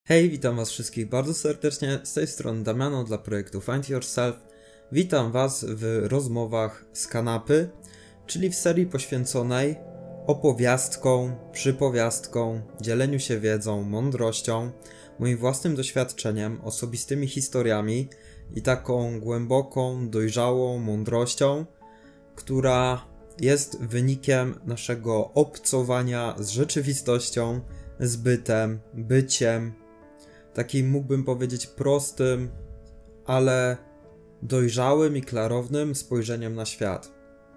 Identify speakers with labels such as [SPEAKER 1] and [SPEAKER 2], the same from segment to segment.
[SPEAKER 1] Hej, witam was wszystkich bardzo serdecznie, z tej strony Damiano dla projektu Find Yourself. Witam was w rozmowach z kanapy, czyli w serii poświęconej opowiastkom, przypowiastkom, dzieleniu się wiedzą, mądrością, moim własnym doświadczeniem, osobistymi historiami i taką głęboką, dojrzałą mądrością, która jest wynikiem naszego obcowania z rzeczywistością, z bytem, byciem, takim mógłbym powiedzieć prostym, ale dojrzałym i klarownym spojrzeniem na świat.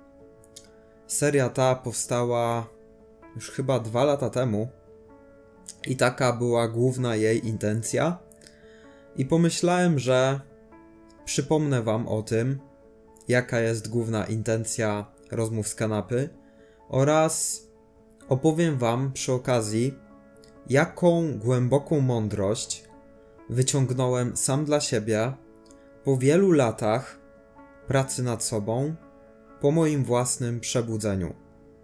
[SPEAKER 1] Seria ta powstała już chyba 2 lata temu i taka była główna jej intencja. I pomyślałem, że przypomnę wam o tym, jaka jest główna intencja rozmów z kanapy oraz opowiem wam przy okazji, jaką głęboką mądrość wyciągnąłem sam dla siebie po wielu latach pracy nad sobą, po moim własnym przebudzeniu.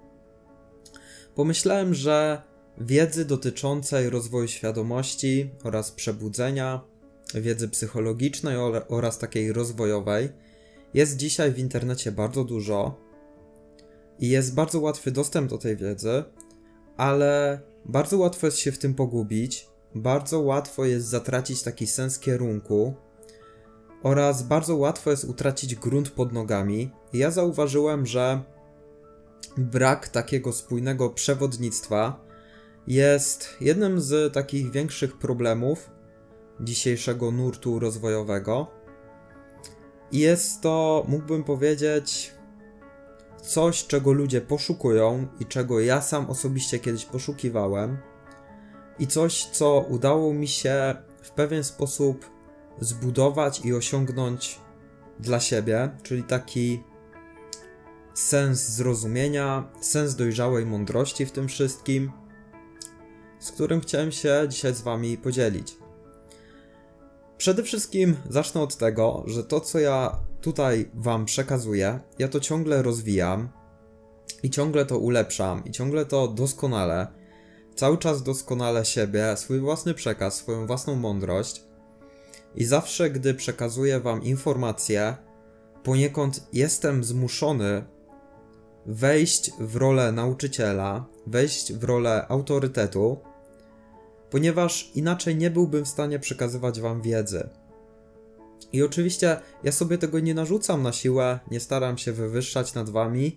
[SPEAKER 1] Pomyślałem, że wiedzy dotyczącej rozwoju świadomości oraz przebudzenia, wiedzy psychologicznej oraz takiej rozwojowej jest dzisiaj w internecie bardzo dużo i jest bardzo łatwy dostęp do tej wiedzy, ale bardzo łatwo jest się w tym pogubić, bardzo łatwo jest zatracić taki sens kierunku oraz bardzo łatwo jest utracić grunt pod nogami. I ja zauważyłem, że brak takiego spójnego przewodnictwa jest jednym z takich większych problemów dzisiejszego nurtu rozwojowego. I jest to, mógłbym powiedzieć, coś, czego ludzie poszukują i czego ja sam osobiście kiedyś poszukiwałem i coś, co udało mi się w pewien sposób zbudować i osiągnąć dla siebie, czyli taki sens zrozumienia, sens dojrzałej mądrości w tym wszystkim, z którym chciałem się dzisiaj z wami podzielić. Przede wszystkim zacznę od tego, że to, co ja tutaj wam przekazuję, ja to ciągle rozwijam i ciągle to ulepszam i ciągle to doskonale, cały czas doskonale siebie, swój własny przekaz, swoją własną mądrość i zawsze, gdy przekazuję wam informacje, poniekąd jestem zmuszony wejść w rolę nauczyciela, wejść w rolę autorytetu, ponieważ inaczej nie byłbym w stanie przekazywać wam wiedzy. I oczywiście ja sobie tego nie narzucam na siłę, nie staram się wywyższać nad wami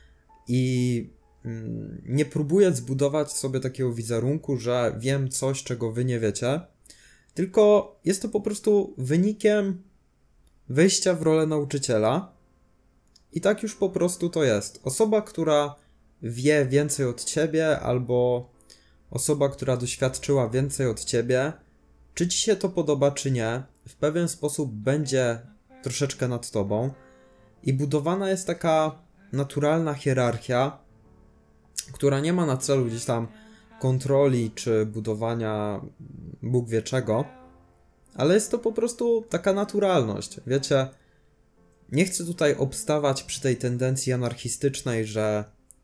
[SPEAKER 1] i nie próbuję zbudować sobie takiego wizerunku, że wiem coś, czego wy nie wiecie, tylko jest to po prostu wynikiem wejścia w rolę nauczyciela i tak już po prostu to jest. Osoba, która wie więcej od ciebie albo osoba, która doświadczyła więcej od ciebie, czy ci się to podoba, czy nie, w pewien sposób będzie troszeczkę nad tobą i budowana jest taka naturalna hierarchia, która nie ma na celu gdzieś tam kontroli czy budowania Bóg wie czego, ale jest to po prostu taka naturalność. Wiecie, nie chcę tutaj obstawać przy tej tendencji anarchistycznej, że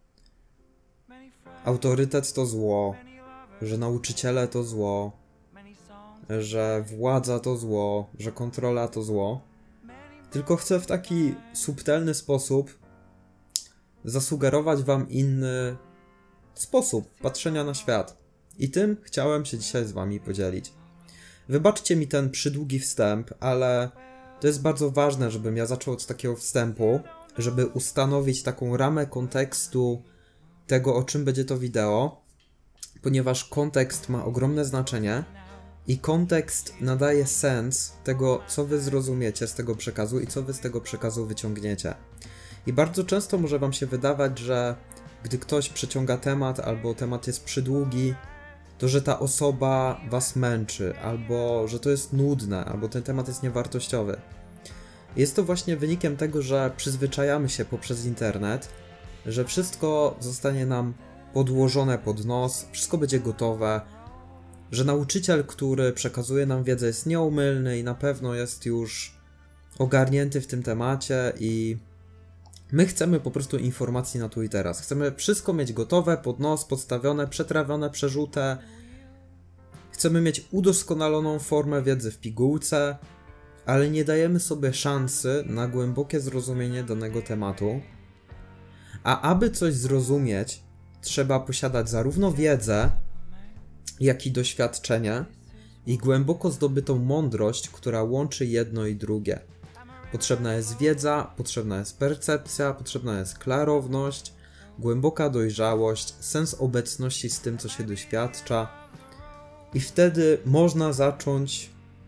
[SPEAKER 1] autorytet to zło, że nauczyciele to zło, że władza to zło, że kontrola to zło, tylko chcę w taki subtelny sposób zasugerować wam inny sposób patrzenia na świat. I tym chciałem się dzisiaj z wami podzielić. Wybaczcie mi ten przydługi wstęp, ale to jest bardzo ważne, żebym ja zaczął od takiego wstępu, żeby ustanowić taką ramę kontekstu tego, o czym będzie to wideo, ponieważ kontekst ma ogromne znaczenie i kontekst nadaje sens tego, co wy zrozumiecie z tego przekazu i co wy z tego przekazu wyciągniecie. I bardzo często może wam się wydawać, że gdy ktoś przeciąga temat albo temat jest przydługi, to że ta osoba was męczy, albo że to jest nudne, albo ten temat jest niewartościowy. Jest to właśnie wynikiem tego, że przyzwyczajamy się poprzez internet, że wszystko zostanie nam podłożone pod nos, wszystko będzie gotowe, że nauczyciel, który przekazuje nam wiedzę, jest nieomylny i na pewno jest już ogarnięty w tym temacie i my chcemy po prostu informacji na tu i teraz. Chcemy wszystko mieć gotowe, pod nos, podstawione, przetrawione, przerzute. Chcemy mieć udoskonaloną formę wiedzy w pigułce, ale nie dajemy sobie szansy na głębokie zrozumienie danego tematu. A aby coś zrozumieć, trzeba posiadać zarówno wiedzę, jak i doświadczenie i głęboko zdobytą mądrość, która łączy jedno i drugie. Potrzebna jest wiedza, potrzebna jest percepcja, potrzebna jest klarowność, głęboka dojrzałość, sens obecności z tym, co się doświadcza. I wtedy można zacząć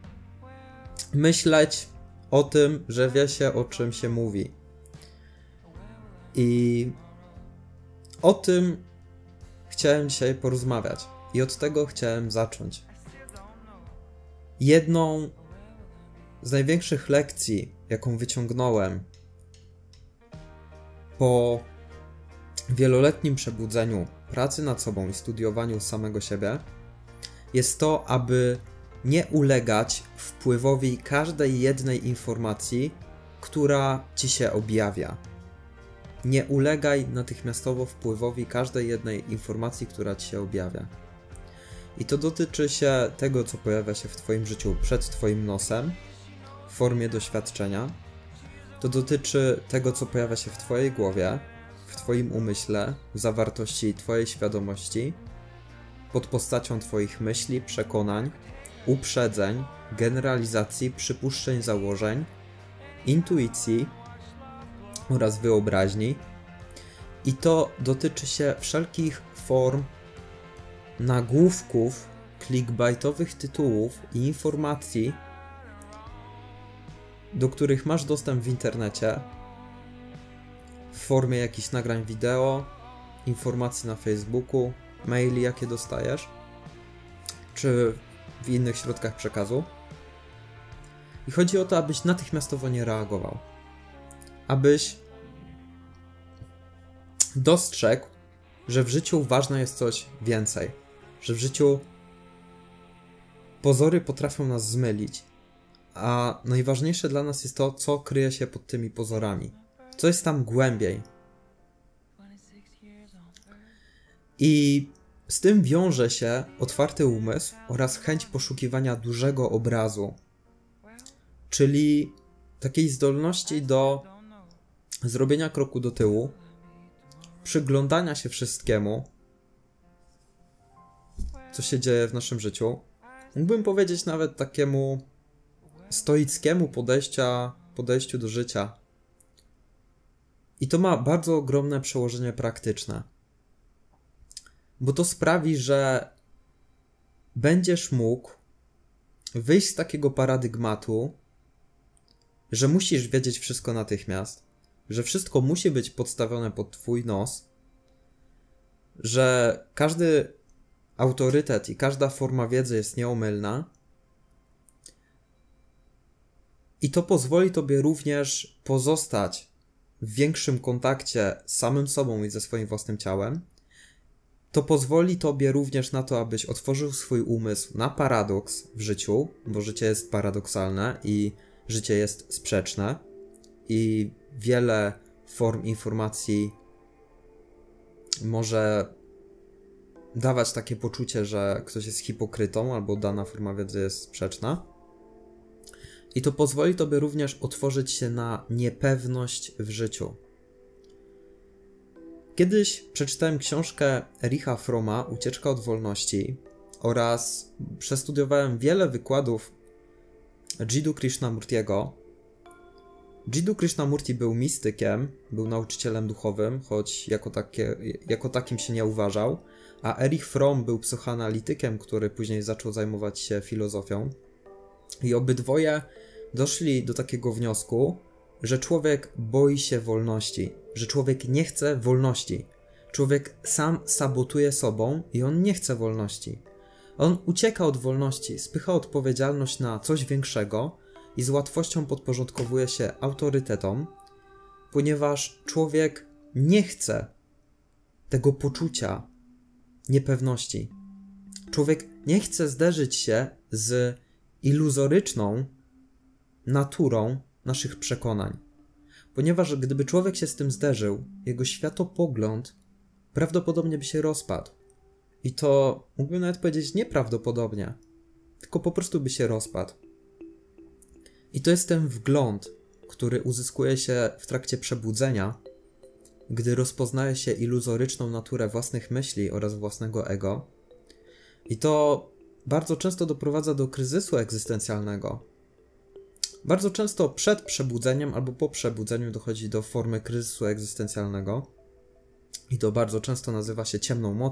[SPEAKER 1] myśleć o tym, że wie się, o czym się mówi. I o tym chciałem dzisiaj porozmawiać. I od tego chciałem zacząć. Jedną z największych lekcji, jaką wyciągnąłem po wieloletnim przebudzeniu, pracy nad sobą i studiowaniu samego siebie, jest to, aby nie ulegać wpływowi każdej jednej informacji, która ci się objawia. Nie ulegaj natychmiastowo wpływowi każdej jednej informacji, która ci się objawia. I to dotyczy się tego, co pojawia się w twoim życiu przed twoim nosem, w formie doświadczenia. To dotyczy tego, co pojawia się w twojej głowie, w twoim umyśle, w zawartości twojej świadomości, pod postacią twoich myśli, przekonań, uprzedzeń, generalizacji, przypuszczeń, założeń, intuicji oraz wyobraźni. I to dotyczy się wszelkich form nagłówków, clickbaitowych tytułów i informacji, do których masz dostęp w internecie w formie jakichś nagrań wideo, informacji na Facebooku, maili, jakie dostajesz, czy w innych środkach przekazu. I chodzi o to, abyś natychmiastowo nie reagował. Abyś dostrzegł, że w życiu ważne jest coś więcej. Że w życiu pozory potrafią nas zmylić. A najważniejsze dla nas jest to, co kryje się pod tymi pozorami. Co jest tam głębiej. I z tym wiąże się otwarty umysł oraz chęć poszukiwania dużego obrazu. Czyli takiej zdolności do zrobienia kroku do tyłu, przyglądania się wszystkiemu, co się dzieje w naszym życiu. Mógłbym powiedzieć nawet takiemu stoickiemu podejściu do życia. I to ma bardzo ogromne przełożenie praktyczne. Bo to sprawi, że będziesz mógł wyjść z takiego paradygmatu, że musisz wiedzieć wszystko natychmiast, że wszystko musi być podstawione pod twój nos, że każdy autorytet i każda forma wiedzy jest nieomylna. I to pozwoli tobie również pozostać w większym kontakcie z samym sobą i ze swoim własnym ciałem. To pozwoli tobie również na to, abyś otworzył swój umysł na paradoks w życiu, bo życie jest paradoksalne i życie jest sprzeczne i wiele form informacji może dawać takie poczucie, że ktoś jest hipokrytą albo dana forma wiedzy jest sprzeczna. I to pozwoli tobie również otworzyć się na niepewność w życiu. Kiedyś przeczytałem książkę Ericha Fromma Ucieczka od wolności oraz przestudiowałem wiele wykładów Jiddu Krishnamurtiego. Jiddu Krishnamurti był mistykiem, był nauczycielem duchowym, choć jako takim się nie uważał, a Erich Fromm był psychoanalitykiem, który później zaczął zajmować się filozofią. I obydwoje doszli do takiego wniosku, że człowiek boi się wolności, że człowiek nie chce wolności. Człowiek sam sabotuje sobą i on nie chce wolności. On ucieka od wolności, spycha odpowiedzialność na coś większego i z łatwością podporządkowuje się autorytetom, ponieważ człowiek nie chce tego poczucia niepewności. Człowiek nie chce zderzyć się z iluzoryczną naturą naszych przekonań. Ponieważ gdyby człowiek się z tym zderzył, jego światopogląd prawdopodobnie by się rozpadł. I to mógłbym nawet powiedzieć nieprawdopodobnie, tylko po prostu by się rozpadł. I to jest ten wgląd, który uzyskuje się w trakcie przebudzenia, gdy rozpoznaje się iluzoryczną naturę własnych myśli oraz własnego ego. I to bardzo często doprowadza do kryzysu egzystencjalnego. Bardzo często przed przebudzeniem albo po przebudzeniu dochodzi do formy kryzysu egzystencjalnego. I to bardzo często nazywa się ciemną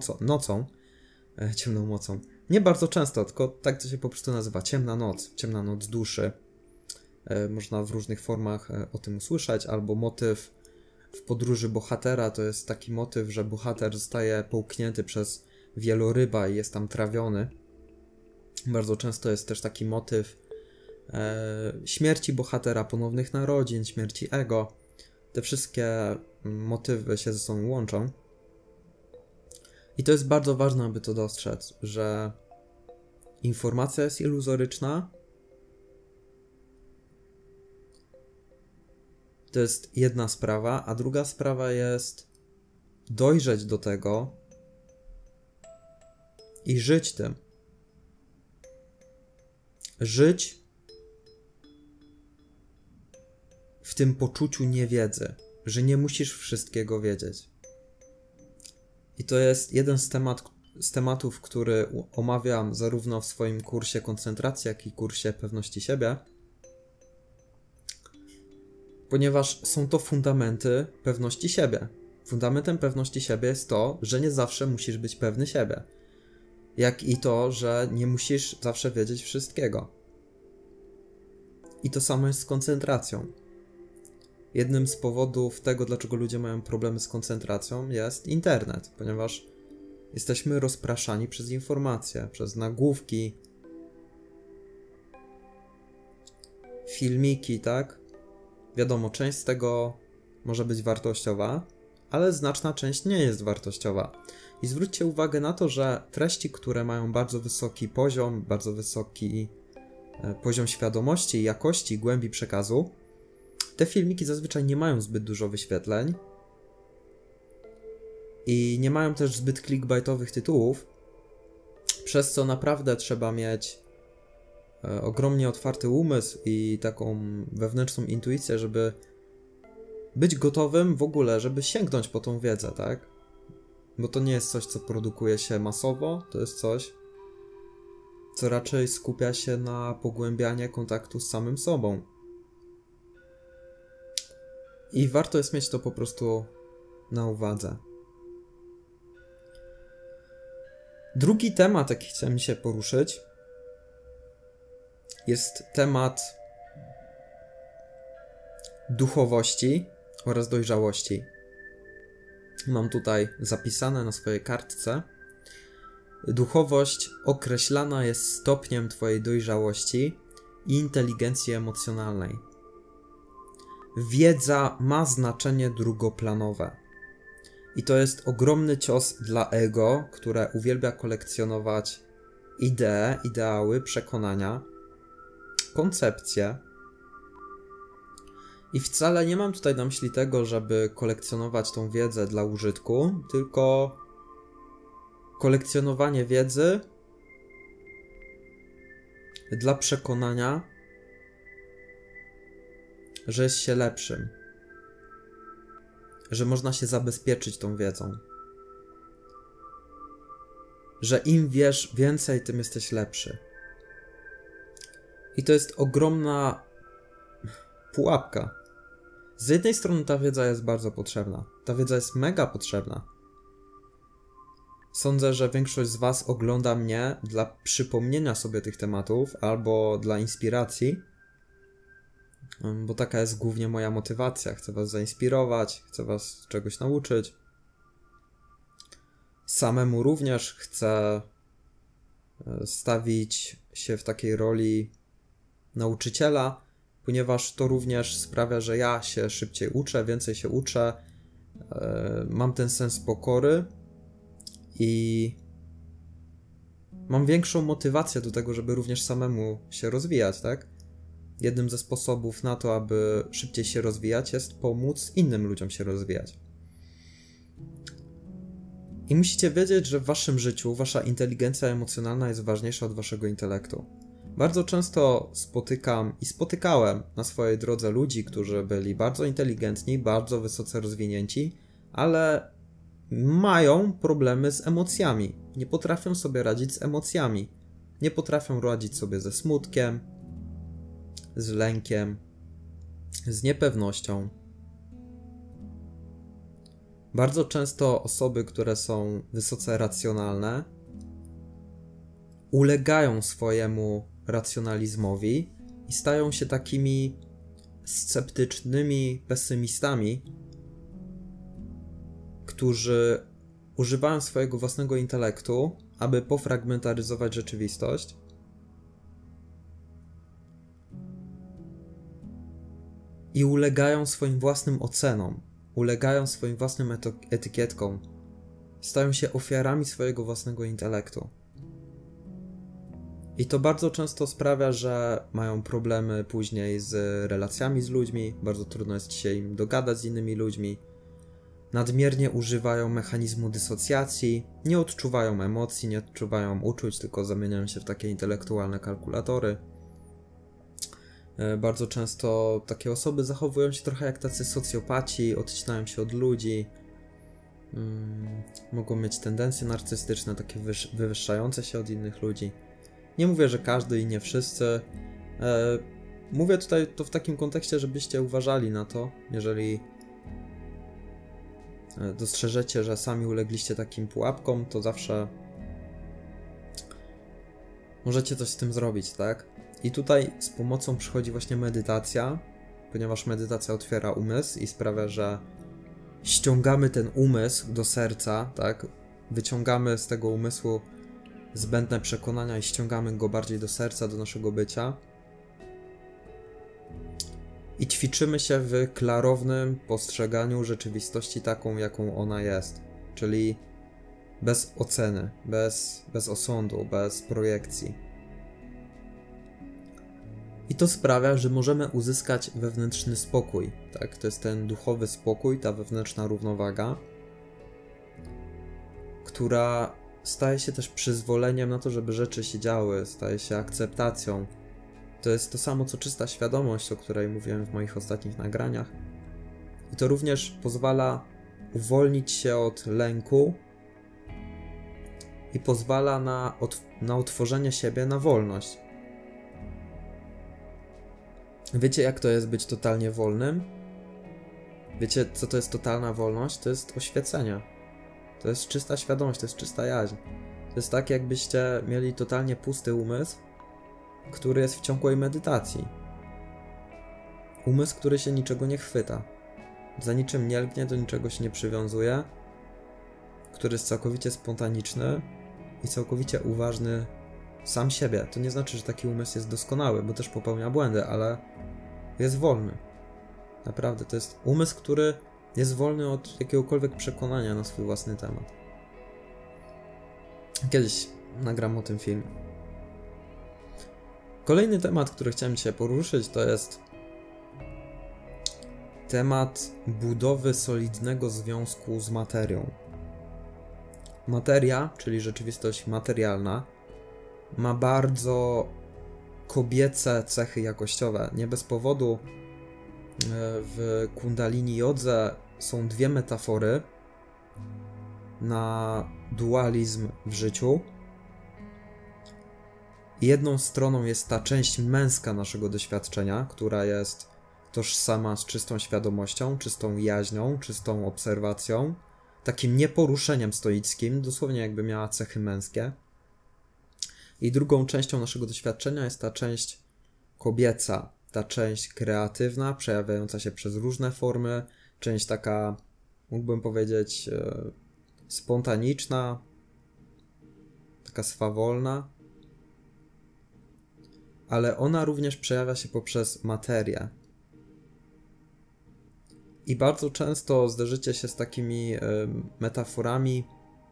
[SPEAKER 1] nocą. Nie bardzo często, tylko tak to się po prostu nazywa. Ciemna noc duszy. Można w różnych formach o tym usłyszeć, albo motyw w podróży bohatera to jest taki motyw, że bohater zostaje połknięty przez wieloryba i jest tam trawiony. Bardzo często jest też taki motyw śmierci bohatera, ponownych narodzin, śmierci ego. Te wszystkie motywy się ze sobą łączą. I to jest bardzo ważne, aby to dostrzec, że informacja jest iluzoryczna. To jest jedna sprawa, a druga sprawa jest dojrzeć do tego i żyć tym. Żyć w tym poczuciu niewiedzy, że nie musisz wszystkiego wiedzieć. I to jest jeden z tematów, który omawiam zarówno w swoim kursie koncentracji, jak i kursie pewności siebie, ponieważ są to fundamenty pewności siebie. Fundamentem pewności siebie jest to, że nie zawsze musisz być pewny siebie. Jak i to, że nie musisz zawsze wiedzieć wszystkiego. I to samo jest z koncentracją. Jednym z powodów tego, dlaczego ludzie mają problemy z koncentracją, jest internet, ponieważ jesteśmy rozpraszani przez informacje, przez nagłówki, filmiki, tak? Wiadomo, część z tego może być wartościowa, ale znaczna część nie jest wartościowa. I zwróćcie uwagę na to, że treści, które mają bardzo wysoki poziom świadomości, jakości, głębi przekazu, te filmiki zazwyczaj nie mają zbyt dużo wyświetleń i nie mają też zbyt clickbaitowych tytułów, przez co naprawdę trzeba mieć ogromnie otwarty umysł i taką wewnętrzną intuicję, żeby być gotowym w ogóle, żeby sięgnąć po tą wiedzę, tak? Bo to nie jest coś, co produkuje się masowo, to jest coś, co raczej skupia się na pogłębianie kontaktu z samym sobą. I warto jest mieć to po prostu na uwadze. Drugi temat, jaki chciałem się poruszyć, jest temat duchowości oraz dojrzałości. Mam tutaj zapisane na swojej kartce. Duchowość określana jest stopniem twojej dojrzałości i inteligencji emocjonalnej. Wiedza ma znaczenie drugoplanowe. I to jest ogromny cios dla ego, które uwielbia kolekcjonować idee, ideały, przekonania, koncepcje. I wcale nie mam tutaj na myśli tego, żeby kolekcjonować tą wiedzę dla użytku, tylko kolekcjonowanie wiedzy dla przekonania, że jest się lepszym, że można się zabezpieczyć tą wiedzą, że im wiesz więcej, tym jesteś lepszy. I to jest ogromna pułapka. Z jednej strony ta wiedza jest bardzo potrzebna. Ta wiedza jest mega potrzebna. Sądzę, że większość z was ogląda mnie dla przypomnienia sobie tych tematów albo dla inspiracji, bo taka jest głównie moja motywacja. Chcę was zainspirować, chcę was czegoś nauczyć. Samemu również chcę stawić się w takiej roli nauczyciela, ponieważ to również sprawia, że ja się szybciej uczę, więcej się uczę, mam ten sens pokory i mam większą motywację do tego, żeby również samemu się rozwijać, tak? Jednym ze sposobów na to, aby szybciej się rozwijać, jest pomóc innym ludziom się rozwijać. I musicie wiedzieć, że w waszym życiu wasza inteligencja emocjonalna jest ważniejsza od waszego intelektu. Bardzo często spotykałem na swojej drodze ludzi, którzy byli bardzo inteligentni, bardzo wysoce rozwinięci, ale mają problemy z emocjami. Nie potrafią sobie radzić z emocjami. Nie potrafią radzić sobie ze smutkiem, z lękiem, z niepewnością. Bardzo często osoby, które są wysoce racjonalne, ulegają swojemu racjonalizmowi i stają się takimi sceptycznymi pesymistami, którzy używają swojego własnego intelektu, aby pofragmentaryzować rzeczywistość. I ulegają swoim własnym ocenom, ulegają swoim własnym etykietkom, stają się ofiarami swojego własnego intelektu. I to bardzo często sprawia, że mają problemy później z relacjami z ludźmi, bardzo trudno jest się im dogadać z innymi ludźmi, nadmiernie używają mechanizmu dysocjacji, nie odczuwają emocji, nie odczuwają uczuć, tylko zamieniają się w takie intelektualne kalkulatory. Bardzo często takie osoby zachowują się trochę jak tacy socjopaci, odcinają się od ludzi, mogą mieć tendencje narcystyczne, takie wywyższające się od innych ludzi. Nie mówię, że każdy i nie wszyscy. Mówię tutaj to w takim kontekście, żebyście uważali na to, jeżeli dostrzeżecie, że sami ulegliście takim pułapkom, to zawsze możecie coś z tym zrobić, tak? I tutaj z pomocą przychodzi właśnie medytacja, ponieważ medytacja otwiera umysł i sprawia, że ściągamy ten umysł do serca, tak? Wyciągamy z tego umysłu zbędne przekonania i ściągamy go bardziej do serca, do naszego bycia. I ćwiczymy się w klarownym postrzeganiu rzeczywistości taką, jaką ona jest. Czyli bez oceny, bez osądu, bez projekcji. I to sprawia, że możemy uzyskać wewnętrzny spokój. Tak? To jest ten duchowy spokój, ta wewnętrzna równowaga, która staje się też przyzwoleniem na to, żeby rzeczy się działy, staje się akceptacją. To jest to samo, co czysta świadomość, o której mówiłem w moich ostatnich nagraniach. I to również pozwala uwolnić się od lęku i pozwala na otworzenie siebie na wolność. Wiecie, jak to jest być totalnie wolnym? Wiecie, co to jest totalna wolność? To jest oświecenie. To jest czysta świadomość, to jest czysta jaźń. To jest tak, jakbyście mieli totalnie pusty umysł, który jest w ciągłej medytacji. Umysł, który się niczego nie chwyta. Za niczym nie lgnie, do niczego się nie przywiązuje. Który jest całkowicie spontaniczny i całkowicie uważny sam siebie. To nie znaczy, że taki umysł jest doskonały, bo też popełnia błędy, ale jest wolny. Naprawdę, to jest umysł, który jest wolny od jakiegokolwiek przekonania na swój własny temat. Kiedyś nagram o tym film. Kolejny temat, który chciałem dzisiaj poruszyć, to jest temat budowy solidnego związku z materią. Materia, czyli rzeczywistość materialna, ma bardzo kobiece cechy jakościowe. Nie bez powodu w Kundalini Jodze są dwie metafory na dualizm w życiu. Jedną stroną jest ta część męska naszego doświadczenia, która jest tożsama z czystą świadomością, czystą jaźnią, czystą obserwacją, takim nieporuszeniem stoickim, dosłownie jakby miała cechy męskie. I drugą częścią naszego doświadczenia jest ta część kobieca, ta część kreatywna, przejawiająca się przez różne formy, część taka, mógłbym powiedzieć, spontaniczna, taka swawolna, ale ona również przejawia się poprzez materię. I bardzo często zderzycie się z takimi metaforami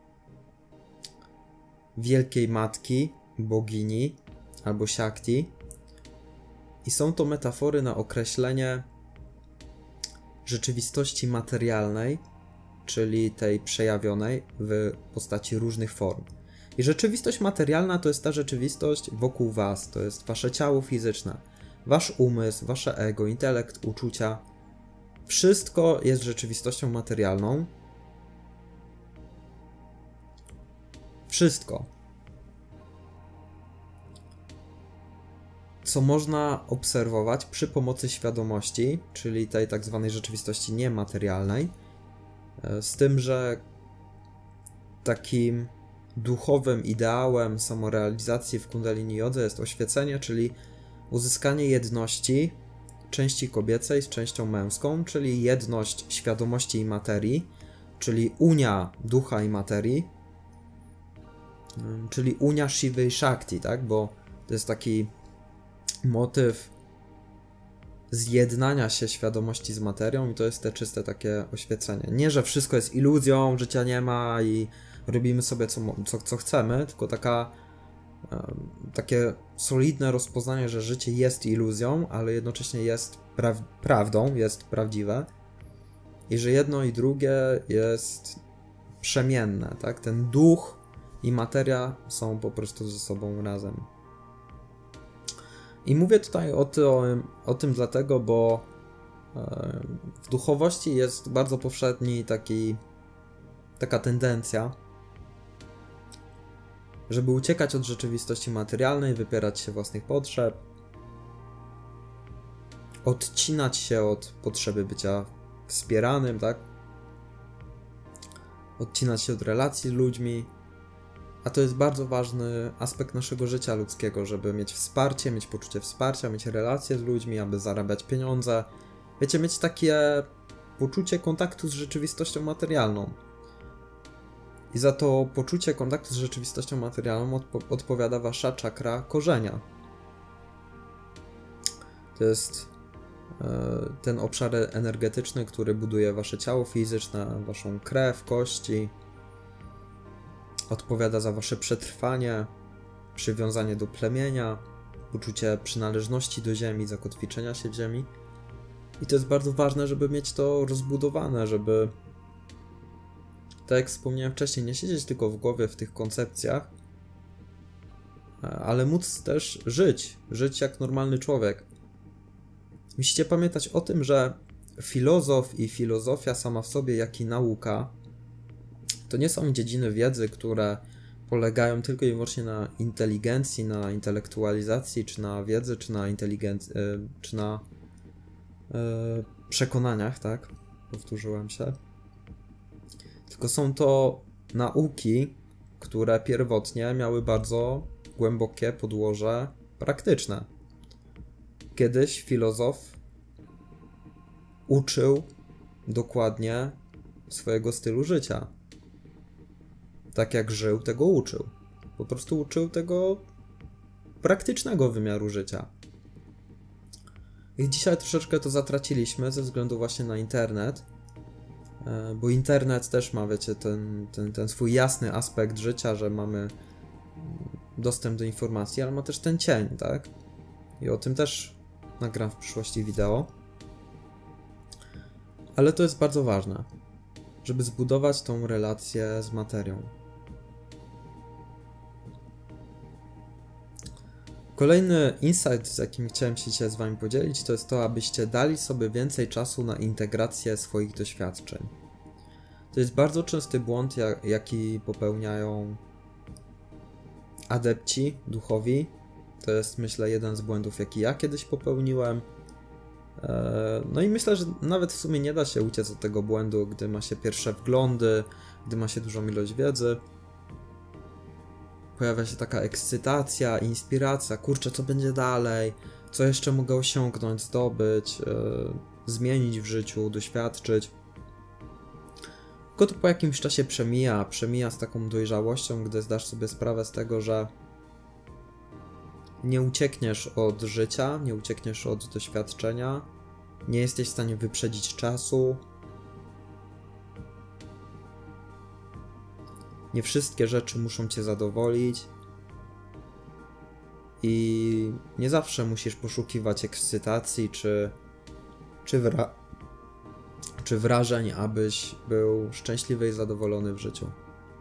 [SPEAKER 1] Wielkiej Matki, bogini albo Shakti. I są to metafory na określenie rzeczywistości materialnej, czyli tej przejawionej w postaci różnych form. I rzeczywistość materialna to jest ta rzeczywistość wokół was, to jest wasze ciało fizyczne, wasz umysł, wasze ego, intelekt, uczucia. Wszystko jest rzeczywistością materialną. Wszystko, co można obserwować przy pomocy świadomości, czyli tej tak zwanej rzeczywistości niematerialnej, z tym, że takim duchowym ideałem samorealizacji w Kundalini Jodze jest oświecenie, czyli uzyskanie jedności części kobiecej z częścią męską, czyli jedność świadomości i materii, czyli unia ducha i materii, czyli unia Shivy i Shakti, tak? Bo to jest taki motyw zjednania się świadomości z materią i to jest te czyste takie oświecenie. Nie, że wszystko jest iluzją, życia nie ma i robimy sobie co chcemy, tylko takie solidne rozpoznanie, że życie jest iluzją, ale jednocześnie jest prawdą, jest prawdziwe i że jedno i drugie jest przemienne, tak? Ten duch i materia są po prostu ze sobą razem. I mówię tutaj o tym dlatego, bo w duchowości jest bardzo powszedni taka tendencja, żeby uciekać od rzeczywistości materialnej, wypierać się własnych potrzeb, odcinać się od potrzeby bycia wspieranym, tak? Odcinać się od relacji z ludźmi, a to jest bardzo ważny aspekt naszego życia ludzkiego, żeby mieć wsparcie, mieć poczucie wsparcia, mieć relacje z ludźmi, aby zarabiać pieniądze. Wiecie, mieć takie poczucie kontaktu z rzeczywistością materialną. I za to poczucie kontaktu z rzeczywistością materialną odpowiada wasza czakra korzenia. To jest ten obszar energetyczny, który buduje wasze ciało fizyczne, waszą krew, kości. Odpowiada za wasze przetrwanie, przywiązanie do plemienia, poczucie przynależności do ziemi, zakotwiczenia się w ziemi. I to jest bardzo ważne, żeby mieć to rozbudowane, żeby, tak jak wspomniałem wcześniej, nie siedzieć tylko w głowie w tych koncepcjach, ale móc też żyć jak normalny człowiek. Musicie pamiętać o tym, że filozof i filozofia sama w sobie, jak i nauka, to nie są dziedziny wiedzy, które polegają tylko i wyłącznie na inteligencji, na intelektualizacji, czy na wiedzy, czy na inteligencji, czy na przekonaniach, tak? Powtórzyłem się. Tylko są to nauki, które pierwotnie miały bardzo głębokie podłoże praktyczne. Kiedyś filozof uczył dokładnie swojego stylu życia. Tak jak żył, tego uczył. Po prostu uczył tego praktycznego wymiaru życia. I dzisiaj troszeczkę to zatraciliśmy ze względu właśnie na internet, bo internet też ma, wiecie, ten swój jasny aspekt życia, że mamy dostęp do informacji, ale ma też ten cień, tak? I o tym też nagram w przyszłości wideo. Ale to jest bardzo ważne, żeby zbudować tą relację z materią. Kolejny insight, z jakim chciałem się dzisiaj z wami podzielić, to jest to, abyście dali sobie więcej czasu na integrację swoich doświadczeń. To jest bardzo częsty błąd, jaki popełniają adepci duchowi. To jest, myślę, jeden z błędów, jaki ja kiedyś popełniłem. No i myślę, że nawet w sumie nie da się uciec od tego błędu, gdy ma się pierwsze wglądy, gdy ma się dużą ilość wiedzy. Pojawia się taka ekscytacja, inspiracja, kurczę, co będzie dalej, co jeszcze mogę osiągnąć, zdobyć, zmienić w życiu, doświadczyć. Tylko to po jakimś czasie przemija z taką dojrzałością, gdy zdasz sobie sprawę z tego, że nie uciekniesz od życia, nie uciekniesz od doświadczenia, nie jesteś w stanie wyprzedzić czasu. Nie wszystkie rzeczy muszą cię zadowolić i nie zawsze musisz poszukiwać ekscytacji czy czy wrażeń, abyś był szczęśliwy i zadowolony w życiu.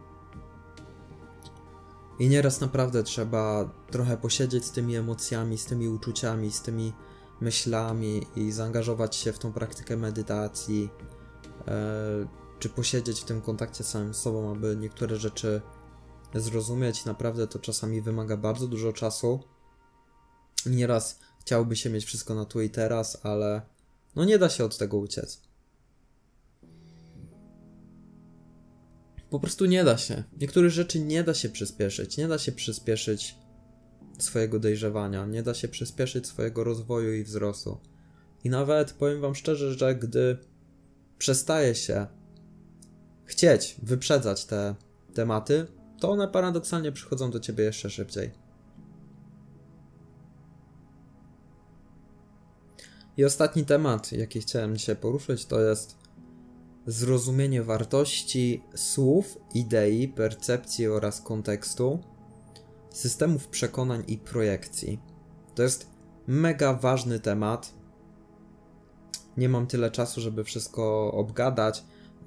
[SPEAKER 1] I nieraz naprawdę trzeba trochę posiedzieć z tymi emocjami, z tymi uczuciami, z tymi myślami i zaangażować się w tą praktykę medytacji, czy posiedzieć w tym kontakcie z samym sobą, aby niektóre rzeczy zrozumieć. Naprawdę to czasami wymaga bardzo dużo czasu. Nieraz chciałoby się mieć wszystko na tu i teraz, ale no nie da się od tego uciec. Po prostu nie da się. Niektórych rzeczy nie da się przyspieszyć. Nie da się przyspieszyć swojego dojrzewania. Nie da się przyspieszyć swojego rozwoju i wzrostu. I nawet powiem wam szczerze, że gdy przestaje się chcieć wyprzedzać te tematy, to one paradoksalnie przychodzą do ciebie jeszcze szybciej. I ostatni temat, jaki chciałem dzisiaj poruszyć, to jest zrozumienie wartości słów, idei, percepcji oraz kontekstu, systemów przekonań i projekcji. To jest mega ważny temat. Nie mam tyle czasu, żeby wszystko obgadać.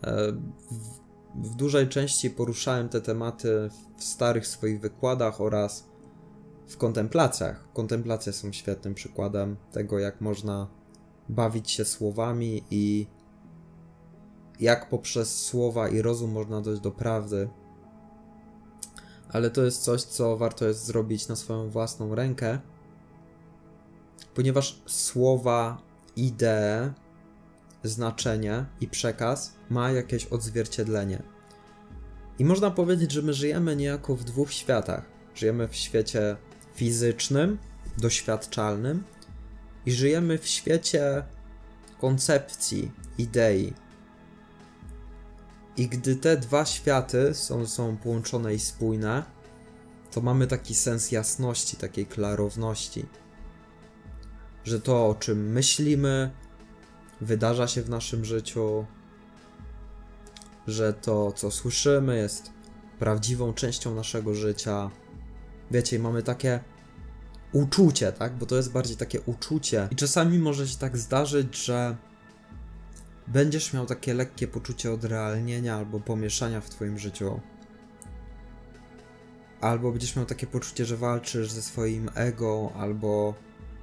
[SPEAKER 1] W dużej części poruszałem te tematy w starych swoich wykładach oraz w kontemplacjach. Kontemplacje są świetnym przykładem tego, jak można bawić się słowami i jak poprzez słowa i rozum można dojść do prawdy. Ale to jest coś, co warto jest zrobić na swoją własną rękę, ponieważ słowa, idee, znaczenie i przekaz ma jakieś odzwierciedlenie. I można powiedzieć, że my żyjemy niejako w dwóch światach. Żyjemy w świecie fizycznym, doświadczalnym i żyjemy w świecie koncepcji, idei. I gdy te dwa światy są połączone i spójne, to mamy taki sens jasności, takiej klarowności, że to, o czym myślimy, wydarza się w naszym życiu, że to, co słyszymy, jest prawdziwą częścią naszego życia. Wiecie, mamy takie uczucie, tak? Bo to jest bardziej takie uczucie. I czasami może się tak zdarzyć, że będziesz miał takie lekkie poczucie odrealnienia albo pomieszania w twoim życiu. Albo będziesz miał takie poczucie, że walczysz ze swoim ego, albo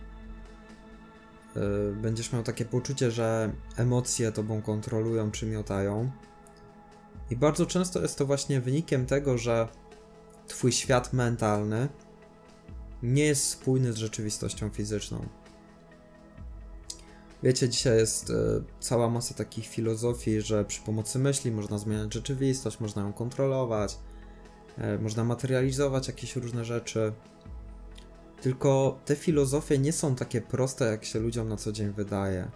[SPEAKER 1] będziesz miał takie poczucie, że emocje tobą kontrolują czy miotają. I bardzo często jest to właśnie wynikiem tego, że twój świat mentalny nie jest spójny z rzeczywistością fizyczną. Wiecie, dzisiaj jest cała masa takich filozofii, że przy pomocy myśli można zmieniać rzeczywistość, można ją kontrolować, można materializować jakieś różne rzeczy. Tylko te filozofie nie są takie proste, jak się ludziom na co dzień wydaje.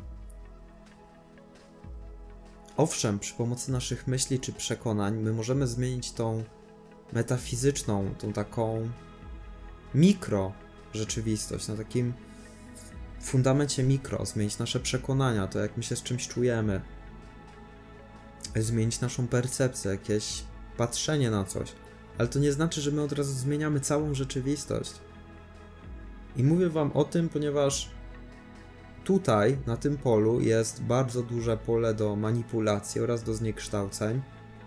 [SPEAKER 1] Owszem, przy pomocy naszych myśli czy przekonań my możemy zmienić tą metafizyczną, tą taką mikro rzeczywistość, na takim fundamencie mikro, zmienić nasze przekonania, to jak my się z czymś czujemy, zmienić naszą percepcję, jakieś patrzenie na coś, ale to nie znaczy, że my od razu zmieniamy całą rzeczywistość. I mówię wam o tym, ponieważ tutaj, na tym polu, jest bardzo duże pole do manipulacji oraz do zniekształceń.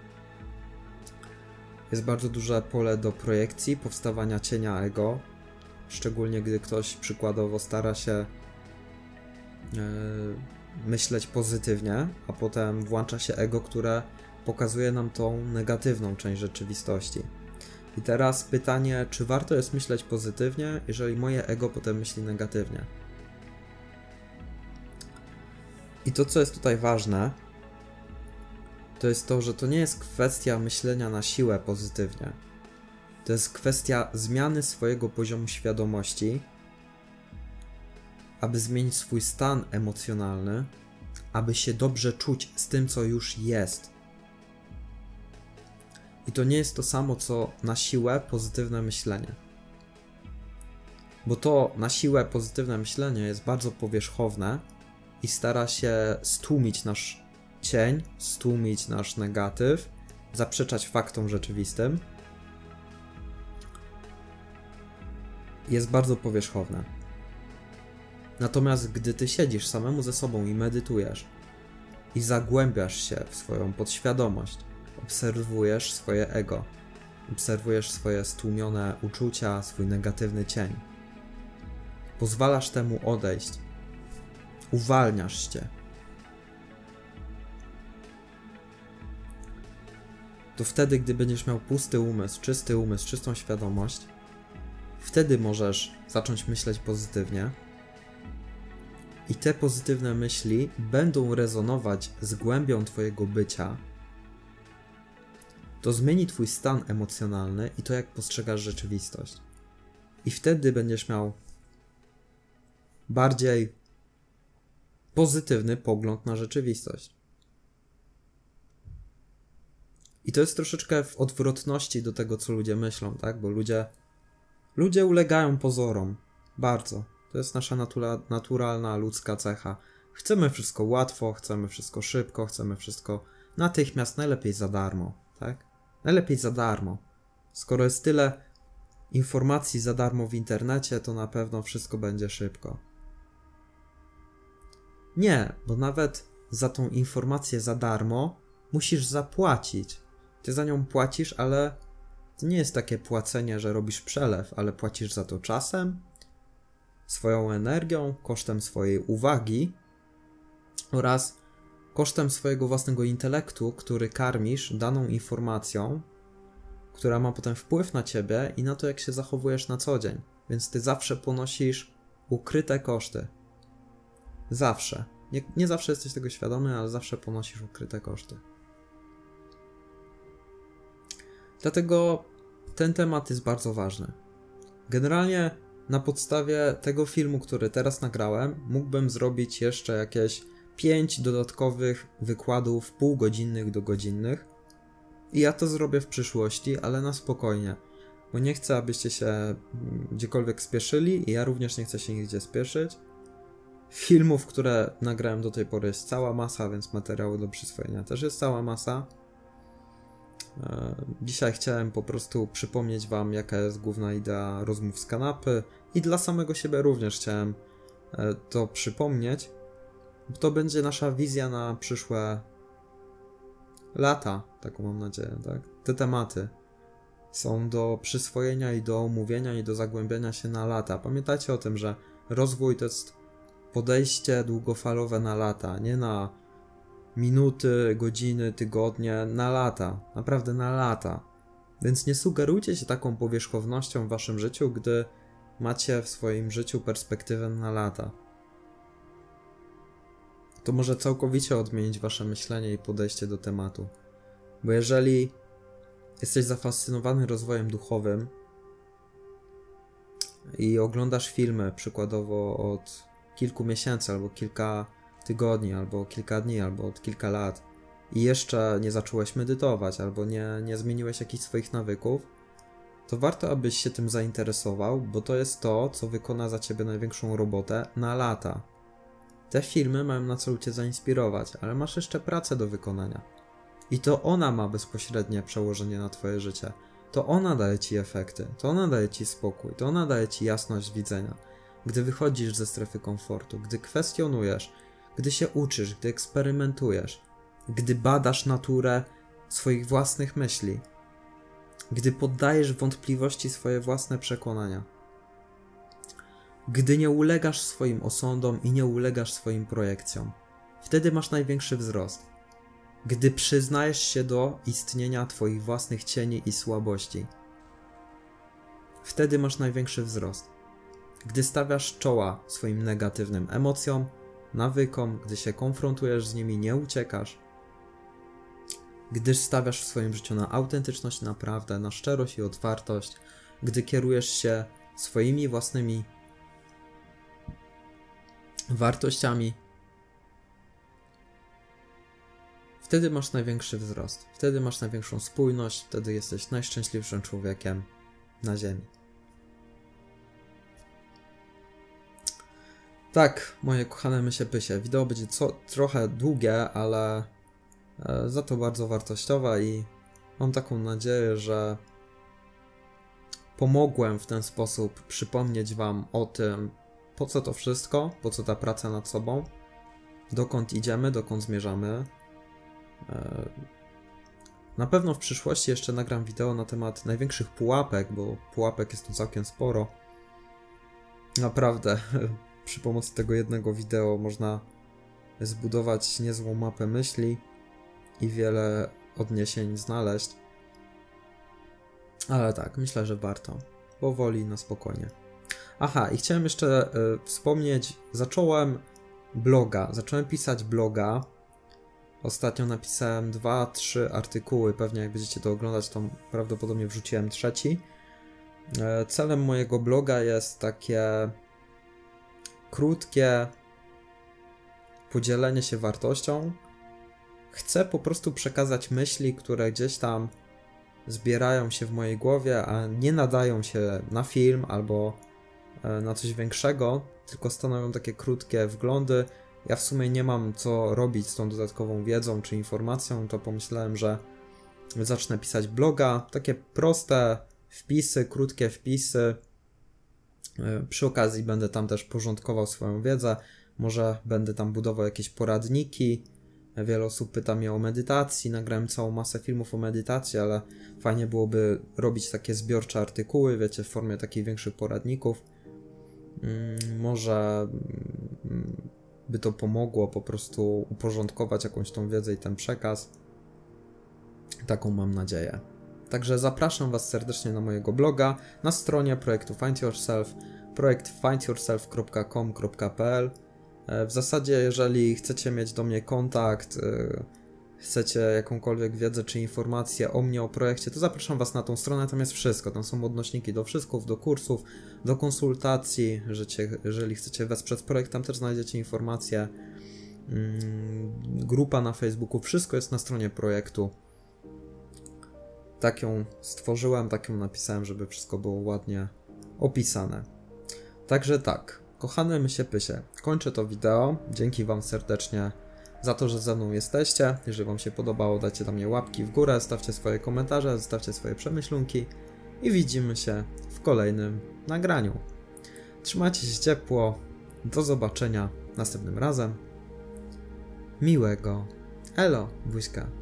[SPEAKER 1] Jest bardzo duże pole do projekcji, powstawania cienia ego, szczególnie gdy ktoś przykładowo stara się myśleć pozytywnie, a potem włącza się ego, które pokazuje nam tą negatywną część rzeczywistości. I teraz pytanie, czy warto jest myśleć pozytywnie, jeżeli moje ego potem myśli negatywnie? I to, co jest tutaj ważne, to jest to, że to nie jest kwestia myślenia na siłę pozytywnie. To jest kwestia zmiany swojego poziomu świadomości, aby zmienić swój stan emocjonalny, aby się dobrze czuć z tym, co już jest. I to nie jest to samo, co na siłę pozytywne myślenie. Bo to na siłę pozytywne myślenie jest bardzo powierzchowne i stara się stłumić nasz cień, stłumić nasz negatyw, zaprzeczać faktom rzeczywistym. Jest bardzo powierzchowne. Natomiast gdy ty siedzisz samemu ze sobą i medytujesz, i zagłębiasz się w swoją podświadomość. Obserwujesz swoje ego. Obserwujesz swoje stłumione uczucia, swój negatywny cień. Pozwalasz temu odejść. Uwalniasz się. To wtedy, gdy będziesz miał pusty umysł, czystą świadomość, wtedy możesz zacząć myśleć pozytywnie i te pozytywne myśli będą rezonować z głębią twojego bycia. To zmieni twój stan emocjonalny i to, jak postrzegasz rzeczywistość. I wtedy będziesz miał bardziej pozytywny pogląd na rzeczywistość. I to jest troszeczkę w odwrotności do tego, co ludzie myślą, tak? Bo ludzie ulegają pozorom. Bardzo. To jest nasza naturalna, ludzka cecha. Chcemy wszystko łatwo, chcemy wszystko szybko, chcemy wszystko natychmiast, najlepiej za darmo, tak? Najlepiej za darmo. Skoro jest tyle informacji za darmo w internecie, to na pewno wszystko będzie szybko. Nie, bo nawet za tą informację za darmo musisz zapłacić. Ty za nią płacisz, ale to nie jest takie płacenie, że robisz przelew, ale płacisz za to czasem, swoją energią, kosztem swojej uwagi oraz kosztem swojego własnego intelektu, który karmisz daną informacją, która ma potem wpływ na ciebie i na to, jak się zachowujesz na co dzień. Więc ty zawsze ponosisz ukryte koszty. Zawsze. Nie zawsze jesteś tego świadomy, ale zawsze ponosisz ukryte koszty. Dlatego ten temat jest bardzo ważny. Generalnie na podstawie tego filmu, który teraz nagrałem, mógłbym zrobić jeszcze jakieś 5 dodatkowych wykładów półgodzinnych do godzinnych. I ja to zrobię w przyszłości, ale na spokojnie. Bo nie chcę, abyście się gdziekolwiek spieszyli i ja również nie chcę się nigdzie spieszyć. Filmów, które nagrałem do tej pory, jest cała masa, więc materiału do przyswojenia też jest cała masa. Dzisiaj chciałem po prostu przypomnieć wam, jaka jest główna idea rozmów z kanapy i dla samego siebie również chciałem to przypomnieć. To będzie nasza wizja na przyszłe lata, taką mam nadzieję, tak? Te tematy są do przyswojenia i do omówienia i do zagłębiania się na lata. Pamiętajcie o tym, że rozwój to jest podejście długofalowe na lata, nie na minuty, godziny, tygodnie, na lata. Naprawdę na lata. Więc nie sugerujcie się taką powierzchownością w waszym życiu, gdy macie w swoim życiu perspektywę na lata. To może całkowicie odmienić wasze myślenie i podejście do tematu. Bo jeżeli jesteś zafascynowany rozwojem duchowym i oglądasz filmy przykładowo od kilku miesięcy, albo kilka tygodni, albo kilka dni, albo od kilka lat i jeszcze nie zacząłeś medytować, albo nie zmieniłeś jakichś swoich nawyków, to warto, abyś się tym zainteresował, bo to jest to, co wykona za ciebie największą robotę na lata. Te filmy mają na celu cię zainspirować, ale masz jeszcze pracę do wykonania. I to ona ma bezpośrednie przełożenie na twoje życie. To ona daje ci efekty, to ona daje ci spokój, to ona daje ci jasność widzenia. Gdy wychodzisz ze strefy komfortu, gdy kwestionujesz, gdy się uczysz, gdy eksperymentujesz, gdy badasz naturę swoich własnych myśli, gdy poddajesz wątpliwości swoje własne przekonania, gdy nie ulegasz swoim osądom i nie ulegasz swoim projekcjom, wtedy masz największy wzrost. Gdy przyznajesz się do istnienia twoich własnych cieni i słabości, wtedy masz największy wzrost. Gdy stawiasz czoła swoim negatywnym emocjom, nawykom, gdy się konfrontujesz z nimi, nie uciekasz, gdyż stawiasz w swoim życiu na autentyczność, na prawdę, na szczerość i otwartość, gdy kierujesz się swoimi własnymi wartościami, wtedy masz największy wzrost, wtedy masz największą spójność, wtedy jesteś najszczęśliwszym człowiekiem na ziemi. Tak, moje kochane mysie-pysie, wideo będzie trochę długie, ale za to bardzo wartościowe i mam taką nadzieję, że pomogłem w ten sposób przypomnieć wam o tym, po co to wszystko, po co ta praca nad sobą. dokąd idziemy, dokąd zmierzamy. Na pewno w przyszłości jeszcze nagram wideo na temat największych pułapek, bo pułapek jest tu całkiem sporo. Naprawdę, przy pomocy tego jednego wideo można zbudować niezłą mapę myśli i wiele odniesień znaleźć. Ale tak, myślę, że warto. Powoli, na spokojnie. Aha, i chciałem jeszcze wspomnieć, zacząłem pisać bloga. Ostatnio napisałem 2-3 artykuły, pewnie jak będziecie to oglądać, to prawdopodobnie wrzuciłem trzeci. Celem mojego bloga jest takie krótkie podzielenie się wartością. Chcę po prostu przekazać myśli, które gdzieś tam zbierają się w mojej głowie, a nie nadają się na film albo na coś większego, tylko stanowią takie krótkie wglądy. Ja w sumie nie mam co robić z tą dodatkową wiedzą czy informacją, to pomyślałem, że zacznę pisać bloga. Takie proste wpisy, krótkie wpisy. Przy okazji będę tam też porządkował swoją wiedzę. Może będę tam budował jakieś poradniki. Wiele osób pyta mnie o medytacji. Nagrałem całą masę filmów o medytacji, ale fajnie byłoby robić takie zbiorcze artykuły, wiecie, w formie takich większych poradników. Może by to pomogło po prostu uporządkować jakąś tą wiedzę i ten przekaz. Taką mam nadzieję. Także zapraszam Was serdecznie na mojego bloga, na stronie projektu Find Yourself, projekt findyourself.com.pl. W zasadzie, jeżeli chcecie mieć do mnie kontakt, chcecie jakąkolwiek wiedzę czy informacje o mnie, o projekcie, to zapraszam Was na tą stronę, tam jest wszystko. Tam są odnośniki do wszystkich, do kursów, do konsultacji. Jeżeli chcecie wesprzeć projekt, tam też znajdziecie informacje. Grupa na Facebooku, wszystko jest na stronie projektu. Tak ją stworzyłem, tak ją napisałem, żeby wszystko było ładnie opisane. Także tak, kochane mysie pysie, kończę to wideo. Dzięki Wam serdecznie za to, że ze mną jesteście. Jeżeli Wam się podobało, dajcie dla mnie łapki w górę, stawcie swoje komentarze, zostawcie swoje przemyślunki i widzimy się w kolejnym nagraniu. Trzymajcie się ciepło, do zobaczenia następnym razem. Miłego, elo, buźka.